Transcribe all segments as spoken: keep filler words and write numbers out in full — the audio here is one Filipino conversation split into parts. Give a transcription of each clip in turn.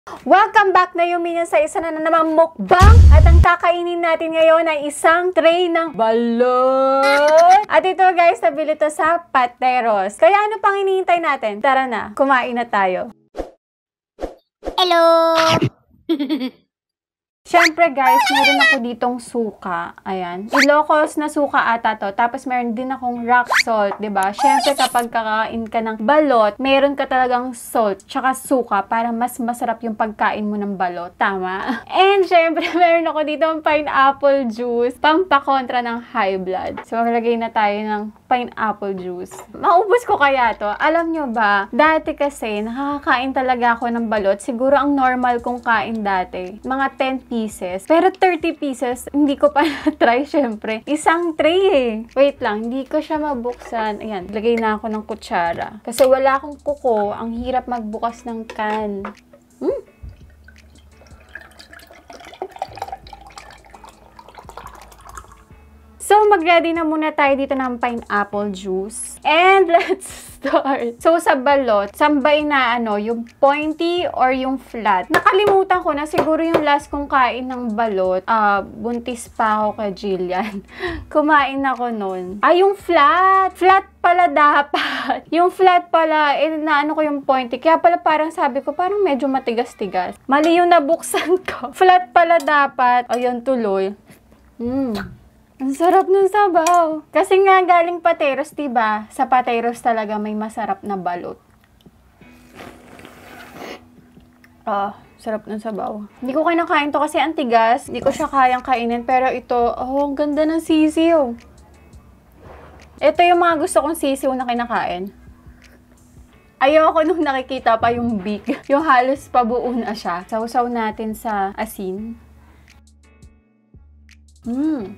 Welcome back na yung Minion sa isa na namang mukbang. At ang kakainin natin ngayon ay isang tray ng balot. At ito guys, nabili to sa Pateros. Kaya ano pang hinihintay natin? Tara na, kumain na tayo. Hello! Siyempre guys, meron ako ditong suka. Ayan. Ilocos na suka ata to. Tapos meron din akong rock salt, diba? Siyempre kapag kakain ka ng balot, meron ka talagang salt, tsaka suka para mas masarap yung pagkain mo ng balot. Tama? And siyempre, meron ako ditong pineapple juice, pampakontra ng high blood. So, maglagay na tayo ng pineapple juice. Maubos ko kaya to? Alam nyo ba, dati kasi, nakakain talaga ako ng balot. Siguro ang normal kong kain dati, mga ten pieces. Pero thirty pieces, hindi ko pa na-try syempre. Isang tray eh. Wait lang, hindi ko siya mabuksan. Ayan, lagay na ako ng kutsara. Kasi wala akong kuko, ang hirap magbukas ng can. Hmm? So, mag-ready na muna tayo dito ng pineapple juice. And let's start. So, sa balot, sambay na ano, yung pointy or yung flat. Nakalimutan ko na siguro yung last kong kain ng balot. Uh, buntis pa ako kay Jillian. Kumain ako nun. Ah, yung flat! Flat pala dapat. Yung flat pala, eh, naano ko yung pointy. Kaya pala parang sabi ko, parang medyo matigas-tigas. Mali yung nabuksan ko. Flat pala dapat. Ayun, tuloy. Hmm. Ang sarap ng sabaw. Kasi nga galing Pateros, diba? Sa Pateros talaga may masarap na balot. Ah, sarap ng sabaw. Hindi ko kinakain to kasi ang tigas. Hindi ko siya kayang kainin. Pero ito, oh, ang ganda ng sisiw. Ito yung mga gusto kong sisiw na kinakain. Ayoko nung nakikita pa yung beak. Yung halos pabuo na siya. Sausaw natin sa asin. Hmm.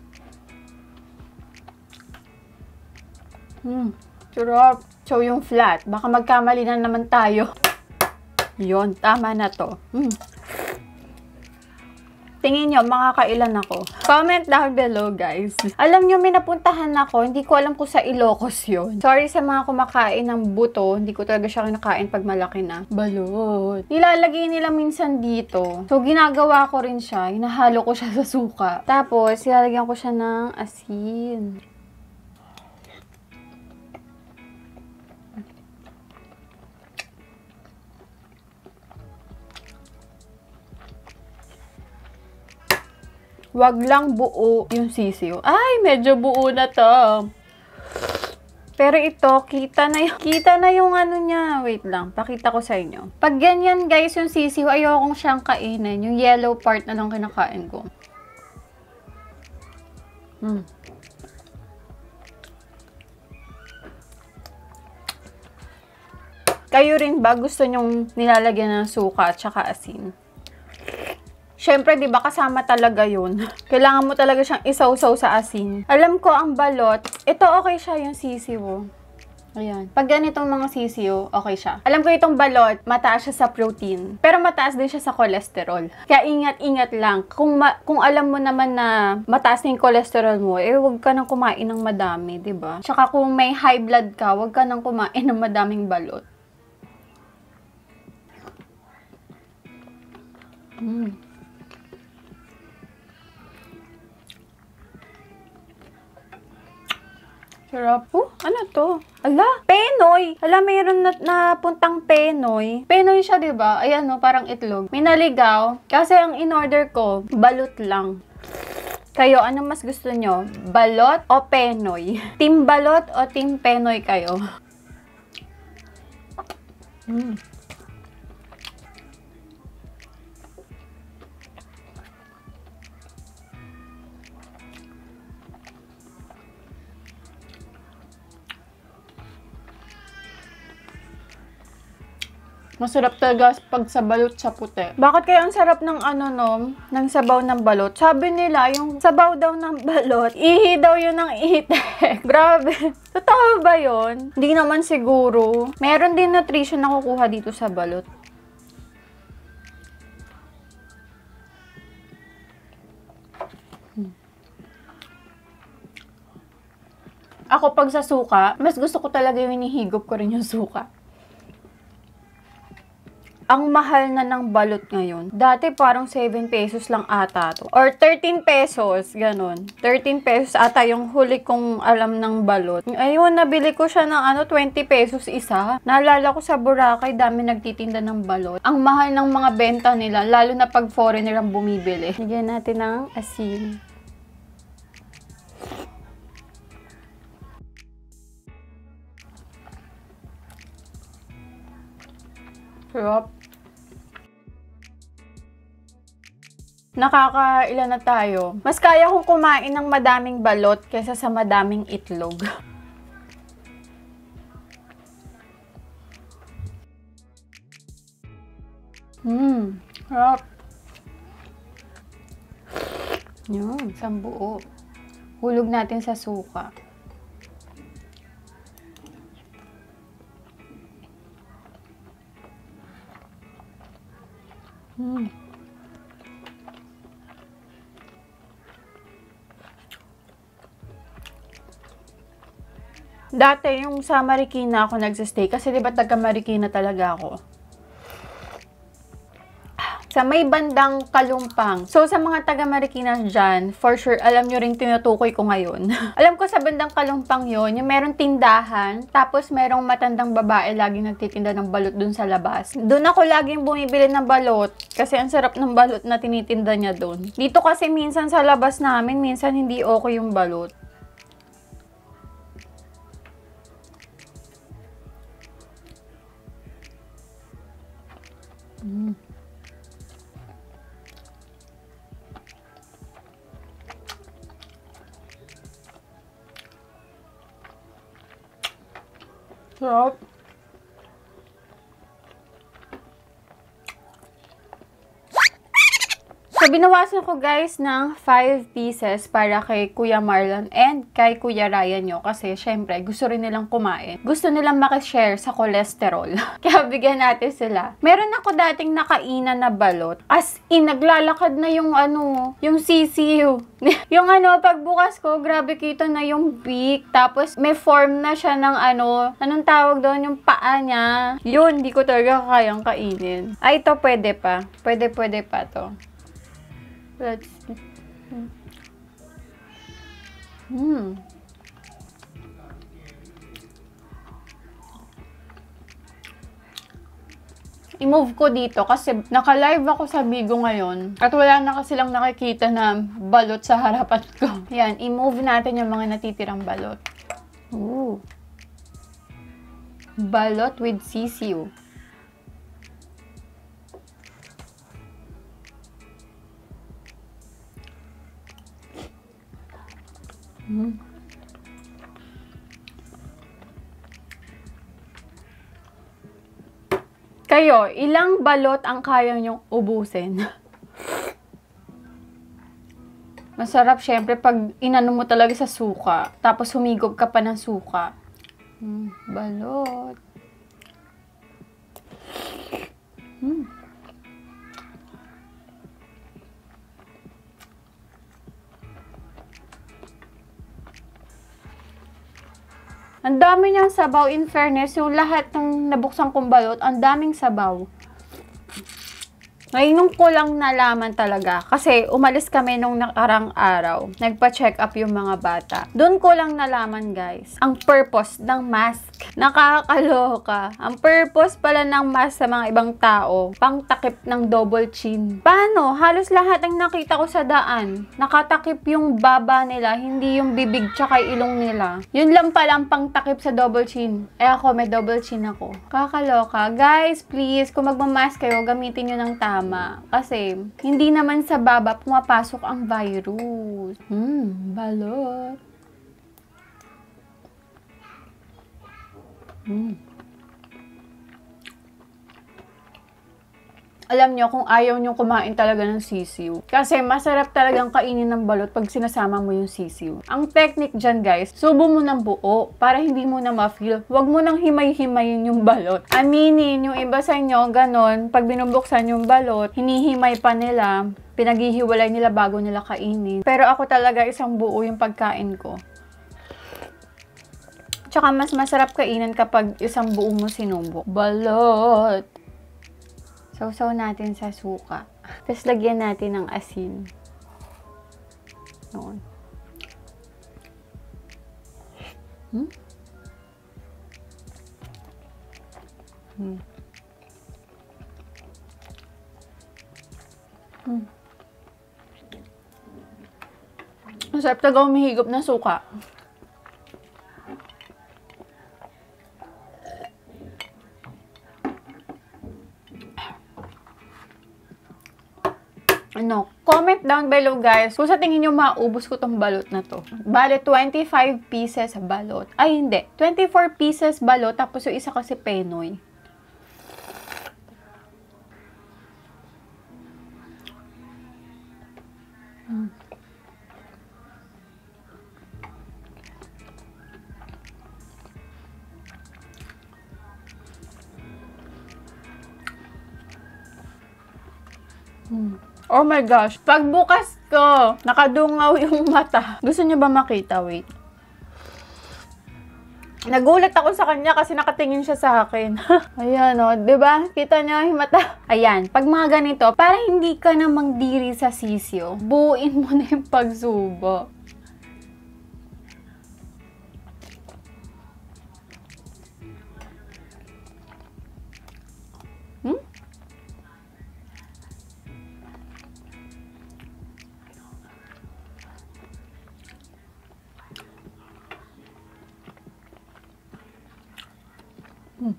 Hmm, sarap. So, yung flat. Baka magkamali na naman tayo. Yun, tama na to. Hmm. Tingin nyo, makakailan ako. Comment down below, guys. Alam nyo, may napuntahan ako. Hindi ko alam kung sa Ilocos yun. Sorry sa mga kumakain ng buto. Hindi ko talaga siya kinakain pag malaki na. Balot. Nilalagay nila minsan dito. So, ginagawa ko rin siya. Hinahalo ko siya sa suka. Tapos, ilalagyan ko siya ng asin. Wag lang buo yung sisiw. Ay, medyo buo na to. Pero ito, kita na yung, kita na yung ano niya. Wait lang, pakita ko sa inyo. Pag ganyan guys yung sisiw, ayokong siyang kainin. Yung yellow part na lang kinakain ko. Hmm. Kayo rin ba gusto nyong nilalagyan ng suka at saka asin? Siyempre, di ba, kasama talaga yun. Kailangan mo talaga siyang isawsaw sa asin. Alam ko, ang balot, ito okay siya yung sisiw. Ayan. Pag ganitong mga sisiw, okay siya. Alam ko itong balot, mataas siya sa protein. Pero mataas din siya sa cholesterol. Kaya ingat-ingat lang. Kung, ma kung alam mo naman na mataas na yung cholesterol mo, eh huwag ka nang kumain ng madami, di ba? Tsaka kung may high blood ka, huwag ka nang kumain ng madaming balot. Mm. Sarap. Oh, ano to? Ala, Penoy. Ala, mayroon na napuntang Penoy. Penoy siya, diba? Ayan, no, parang itlog. May naligaw. Kasi ang in-order ko, balot lang. Kayo, ano mas gusto nyo? Balot o Penoy? Team balot o team Penoy kayo? Hmm. Masarap talaga pag sa balot sa puti. Bakit kaya ang sarap ng ano no, ng sabaw ng balot? Sabi nila, yung sabaw daw ng balot, ihi daw yun ng ihitek. Grabe. Totoo ba yun? Hindi naman siguro. Meron din nutrition na kukuha dito sa balot. Hmm. Ako pag sa suka, mas gusto ko talaga yung inihigop ko rin yung suka. ang mahal na ng balot ngayon. Dati parang seven pesos lang ata to. Or thirteen pesos, ganun. thirteen pesos ata yung huli kong alam ng balot. Ayun, nabili ko siya ng ano, twenty pesos isa. Naalala ko sa Boracay, dami nagtitinda ng balot. Ang mahal ng mga benta nila, lalo na pag foreigner ang bumibili. Lagyan natin ng asin. Sarap. Nakakailan na tayo. Mas kaya kong kumain ng madaming balot kaysa sa madaming itlog. Mmm, sarap. Yun, isang buo. Hulog natin sa suka. Hmm. Dati, yung sa Marikina ako nagsistay. Kasi diba taga Marikina talaga ako. Sa may bandang Kalumpang. So, sa mga taga Marikina dyan, for sure, alam nyo rin tinutukoy ko ngayon. Alam ko sa bandang Kalumpang yon, yung meron tindahan, tapos merong matandang babae laging nagtitinda ng balot dun sa labas. Doon ako laging bumibili ng balot, kasi ang sarap ng balot na tinitinda niya dun. Dito kasi minsan sa labas namin, minsan hindi okay yung balot. Mm. Sarap. So, binawasan ko guys ng five pieces para kay Kuya Marlon and kay Kuya Ryan nyo. Kasi, syempre, gusto rin nilang kumain. Gusto nilang makishare sa cholesterol. Kaya, bigyan natin sila. Meron ako dating nakainan na balot. As in, naglalakad na yung ano, yung sisiw. Yung ano, pagbukas ko, grabe kita na yung beak. Tapos, may form na siya ng ano, anong tawag doon? Yung paa niya. Yun, di ko talaga kayang kainin. Ay, ito pwede pa. Pwede, pwede pa to. Let's see. Hmm. I-move ko dito kasi naka-live ako sa Bigo ngayon at wala na kasi lang nakikita na balot sa harapan ko. Yan, i-move natin yung mga natitirang balot. Ooh. Balot with sisiu. Hmm. Kayo, ilang balot ang kaya nyong ubusin? Masarap syempre pag inano mo talaga sa suka, tapos humigop ka pa ng suka. Hmm, balot. Hmm. Ang dami niyang sabaw. In fairness, yung lahat ng nabuksan kong balot, ang daming sabaw. Ngayon ko lang nalaman talaga. Kasi umalis kami nung nakarang araw. Nagpa-check up yung mga bata. Doon ko lang nalaman, guys, ang purpose ng mask. Nakakaloka. Ang purpose pala ng mask sa mga ibang tao, pangtakip ng double chin. Paano? Halos lahat ng nakita ko sa daan, nakatakip yung baba nila, hindi yung bibig tsaka ilong nila. Yun lang pala ang pangtakip sa double chin. Eh ako, may double chin ako. Kakaloka. Guys, please, kung magmamask kayo, gamitin nyo ng tama. Kasi, hindi naman sa baba pumapasok ang virus. Hmm, balot. Hmm. Alam nyo, kung ayaw nyo kumain talaga ng sisiw. Kasi masarap talagang kainin ng balot pag sinasama mo yung sisiw. Ang technique dyan, guys, subo mo ng buo para hindi mo na ma-feel. Huwag mo nang himay-himayin yung balot. Aminin, yung iba sa inyo, ganon, pag binubuksan yung balot, hinihimay pa nila, pinaghihiwalay nila bago nila kainin. Pero ako talaga isang buo yung pagkain ko. Tsaka mas masarap kainin kapag isang buo mo sinubok. Balot. Sausaw natin sa suka. Tapos lagyan natin ng asin. Noon. Hmm? Hmm. Hmm. Masarap talaga umihigop na suka. Ano, comment down below guys kung sa tingin nyo maubos ko tong balot na to. Bale, twenty-five pieces balot. Ay, hindi. twenty-four pieces balot, tapos yung isa kasi penoy. Hmm. Hmm. Oh my gosh, pagbukas ko, nakadungaw yung mata. Gusto niyo ba makita? Wait. Nagulat ako sa kanya kasi nakatingin siya sa akin. Ayan o, oh, diba? Kita niyo yung mata. Ayan, pag mga ganito, para hindi ka na magdiri sa sisyo, buuin mo na yung pagsubo. Hmm? Hmm.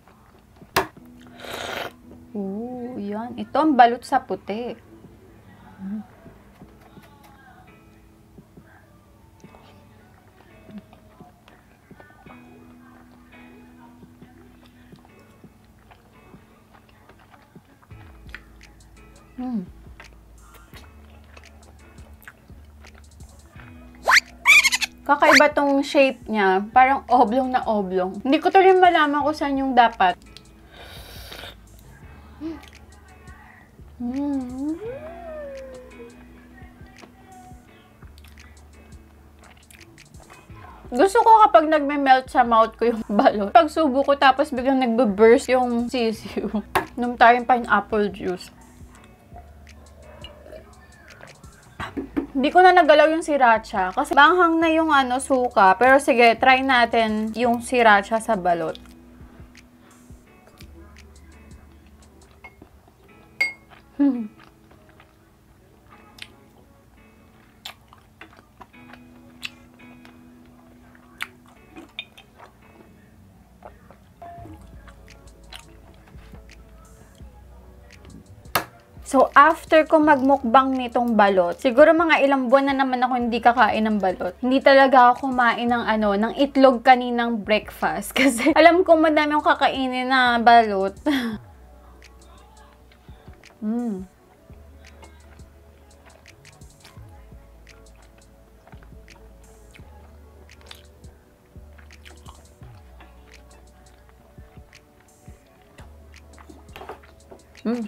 Oo, yan. Ito ang balot sa puti. Hmm. Hmm. Kakaiba tong shape niya. Parang oblong na oblong. Hindi ko tuloy malaman kung saan yung dapat. Mm. Gusto ko kapag nagme-melt sa mouth ko yung balot. Pag subo ko tapos biglang nagbe-burst yung sisiu. Nung tayong pineapple juice. Hindi ko na nagalaw yung sriracha kasi banghang na yung ano, suka. Pero sige, try natin yung sriracha sa balot. Hmm. So, after ko magmukbang nitong balot, siguro mga ilang buwan na naman ako hindi kakain ng balot. Hindi talaga ako kumain ng ano, ng itlog kaninang breakfast. Kasi alam ko madami akong kakainin na balot. Mm. Mm.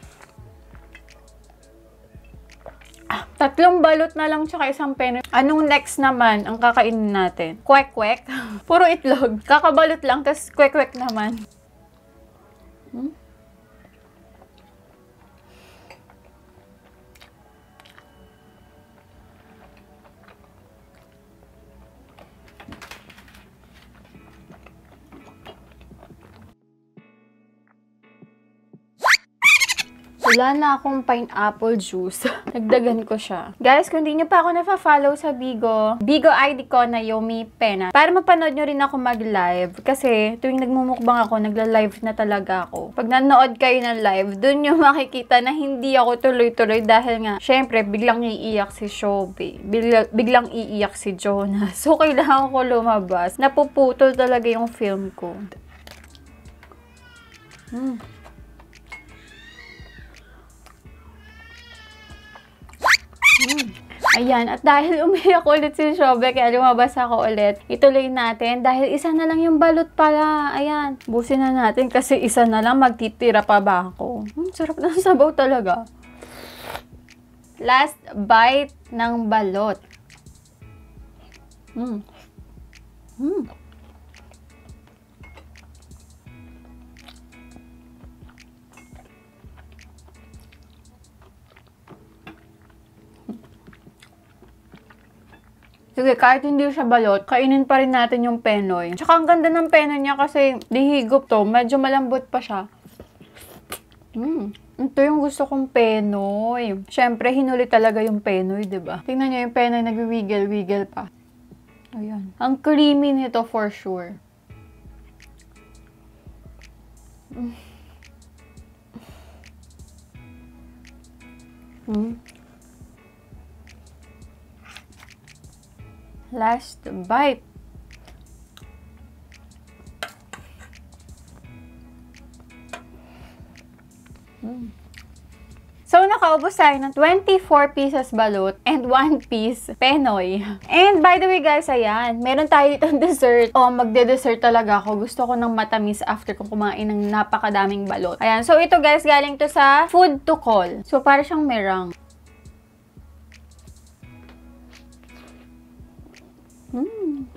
Tatlong balot na lang tsaka isang penoy. Anong next naman ang kakainin natin? Kwek-kwek? Puro itlog. Kakabalot lang, tas kwek-kwek naman. Hmm? Wala na akong pineapple juice. Nagdagan ko siya. Guys, kung hindi nyo pa ako nafa-follow sa Bigo, Bigo I D ko na Yomi Pena. Para mapanood nyo rin ako mag-live. Kasi tuwing nagmumukbang ako, nagla-live na talaga ako. Pag nanood kayo ng live, dun nyo makikita na hindi ako tuloy-tuloy dahil nga, syempre, biglang iiyak si Shobi. Bigla, biglang iiyak si Jonah. So, kailangan ko lumabas. Napuputol talaga yung film ko. Hmm. Hmm. Ayan, at dahil umiyak ulit si Shobe, kaya lumabas ako ulit. Ituloy natin, dahil isa na lang yung balot pala. Ayan, busin na natin kasi isa na lang, magtitira pa ba ako? Hmm, sarap ng sabaw talaga. Last bite ng balot. Hmm. Hmm. Sige, kahit hindi siya balot, kainin pa rin natin yung penoy. Tsaka ang ganda ng penoy niya kasi dihigop to. Medyo malambot pa siya. Mm. Ito yung gusto kong penoy. Siyempre, hinuli talaga yung penoy, diba? Tingnan niyo yung penoy, nag-wiggle-wiggle pa. Ayan. Ang creamy nito for sure. Mm. Mm. Last bite. Mm. So, nakaubos tayo ng twenty-four pieces balut and one piece penoy. And by the way guys, ayan, meron tayo ditong dessert. O, oh, magde-dessert talaga ako. Gusto ko ng matamis after kong kumain ng napakadaming balot. Ayan, so ito guys, galing to sa Food to Call. So, para siyang merang. Hmm.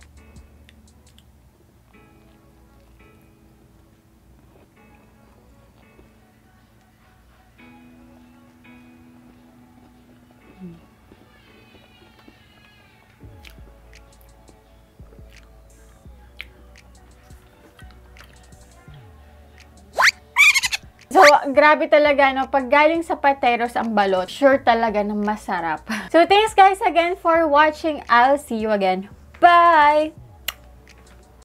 So, grabe talaga, no? Pag galing sa pateros ang balot, sure talaga na masarap. So, thanks guys again for watching. I'll see you again. Bye!